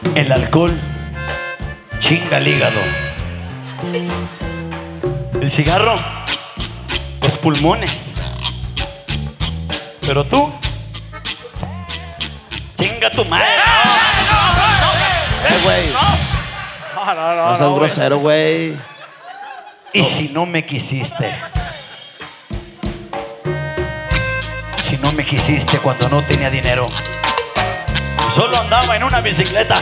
El alcohol chinga el hígado. El cigarro, los pulmones. Pero tú, chinga tu madre. Güey. No seas grosero, güey. Y si no me quisiste, si no me quisiste cuando no tenía dinero, solo andaba en una bicicleta.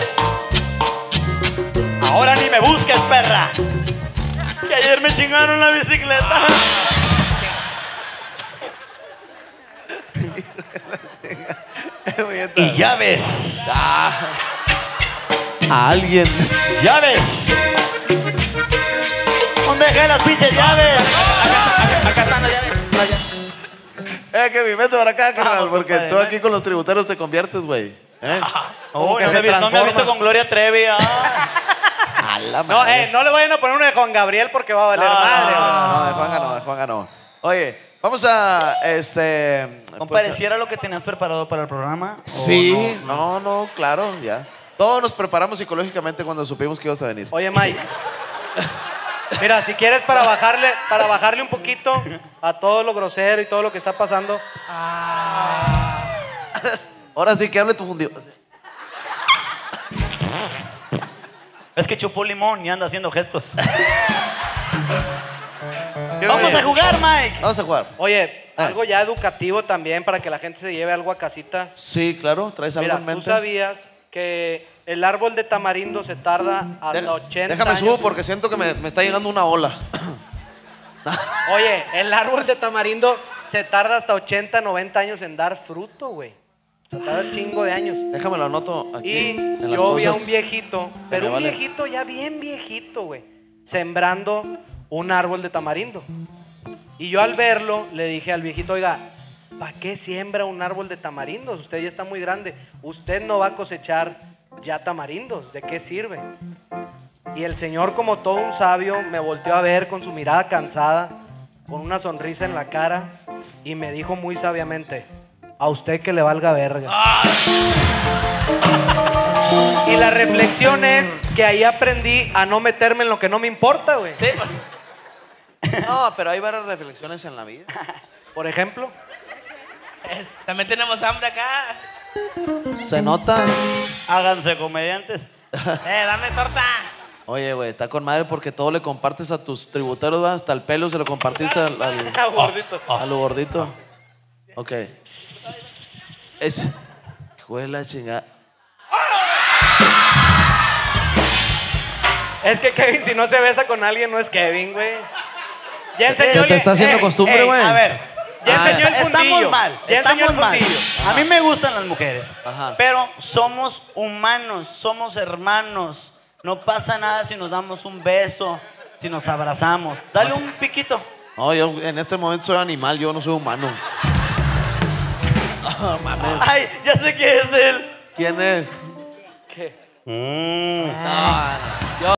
Ahora ni me busques, perra, que ayer me chingaron la bicicleta. Y ya ves, A alguien. ya ves. ¿Dónde dejé las pinches llaves? Acá están las llaves. Kevin, vete para acá, carnal, Vamos, porque compadre, tú aquí con los tributeros te conviertes, güey. Oh, que no, se no me has visto transforma. con Gloria Trevi. A la No, madre. no le vayan a poner uno de Juan Gabriel porque va a valer No, madre. No, de Juan ganó. Oye, vamos a, Compadre, pues, ¿si era lo que tenías preparado para el programa? ¿O sí, no? no, claro, ya. Todos nos preparamos psicológicamente cuando supimos que ibas a venir. Oye, Mike. Mira, si quieres para bajarle un poquito a todo lo grosero y todo lo que está pasando. Ahora sí que hable tu fundido. Es que chupó limón y anda haciendo gestos. ¿Qué Vamos oye? a jugar, Mike. Vamos a jugar. Oye, algo ya educativo también para que la gente se lleve algo a casita. Sí, claro, traes algo Mira, en ¿tú mente. sabías que el árbol de tamarindo se tarda hasta 80 Déjame años? subo porque siento que me está llegando una ola. Oye, el árbol de tamarindo se tarda hasta 80, 90 años en dar fruto, güey. Se tarda chingo de años. Déjame lo anoto aquí. Y en las yo vi a cosas. un viejito, pero me un vale. viejito ya bien viejito, güey, sembrando un árbol de tamarindo. Y yo al verlo le dije al viejito, oiga, ¿para qué siembra un árbol de tamarindos? Usted ya está muy grande. Usted no va a cosechar ya tamarindos. ¿De qué sirve? Y el señor, como todo un sabio, me volteó a ver con su mirada cansada, con una sonrisa en la cara, y me dijo muy sabiamente, a usted que le valga verga. Y la reflexión es que ahí aprendí a no meterme en lo que no me importa, güey. Sí. No, pero hay varias reflexiones en la vida. Por ejemplo, También tenemos hambre acá. Se nota. Háganse comediantes. Dame torta. Oye, güey, está con madre porque todo le compartes a tus tributeros, ¿va? Hasta el pelo se lo compartiste al gordito. a lo gordito. Ok. Es. Hijo de la chingada. Es que Kevin, si no se besa con alguien, no es Kevin, güey. Ya enseñó Se te está haciendo costumbre, güey. A ver. Ya enseñó el fundillo. Estamos mal. Ya enseñó Estamos el mal. fundillo. A mí me gustan las mujeres. Ajá. Pero somos humanos, somos hermanos. No pasa nada si nos damos un beso, si nos abrazamos. Dale un piquito. No, yo en este momento soy animal, yo no soy humano. Oh, mames. Ay, ya sé quién es él. ¿Quién es? ¿Qué? No, no.